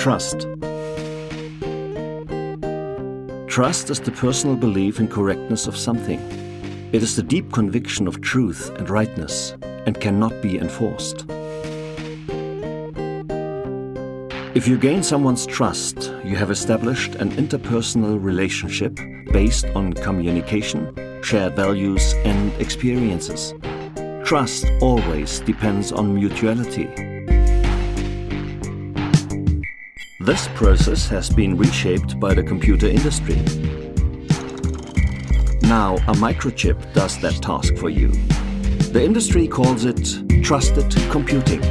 Trust. Trust is the personal belief in correctness of something. It is the deep conviction of truth and rightness and cannot be enforced. If you gain someone's trust, you have established an interpersonal relationship based on communication, shared values and experiences. Trust always depends on mutuality. This process has been reshaped by the computer industry. Now a microchip does that task for you. The industry calls it trusted computing.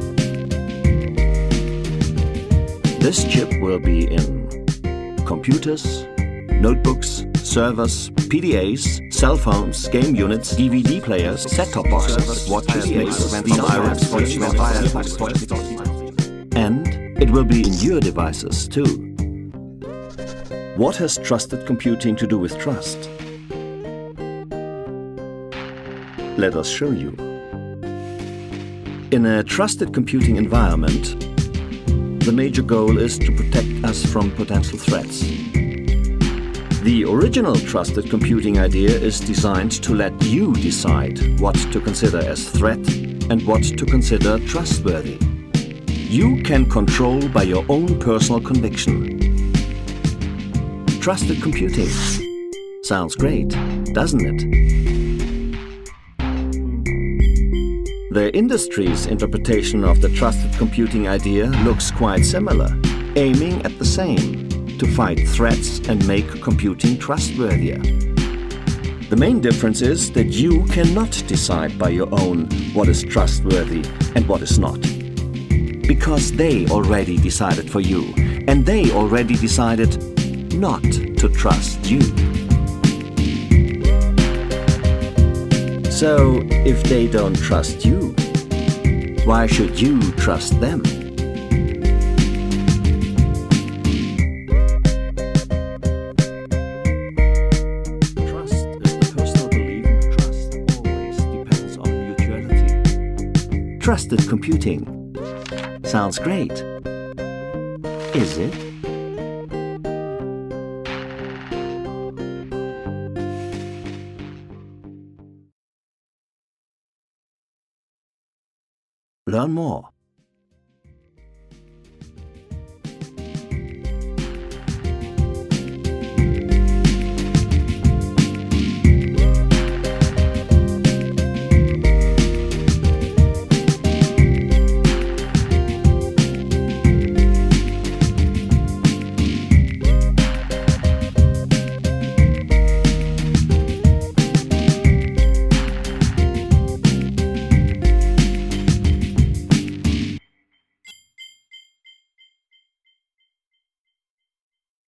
This chip will be in computers, notebooks, servers, PDAs, cell phones, game units, DVD players, set-top boxes, watches, and it will be in your devices too. What has trusted computing to do with trust? Let us show you. In a trusted computing environment, the major goal is to protect us from potential threats. The original trusted computing idea is designed to let you decide what to consider as threat and what to consider trustworthy. You can control by your own personal conviction. Trusted computing. Sounds great, doesn't it? The industry's interpretation of the trusted computing idea looks quite similar, aiming at the same, to fight threats and make computing trustworthier. The main difference is that you cannot decide by your own what is trustworthy and what is not. Because they already decided for you, and they already decided not to trust you. So, if they don't trust you, why should you trust them? Trust is the personal belief in trust always depends on mutuality. Trusted computing. Sounds great. Is it? Learn more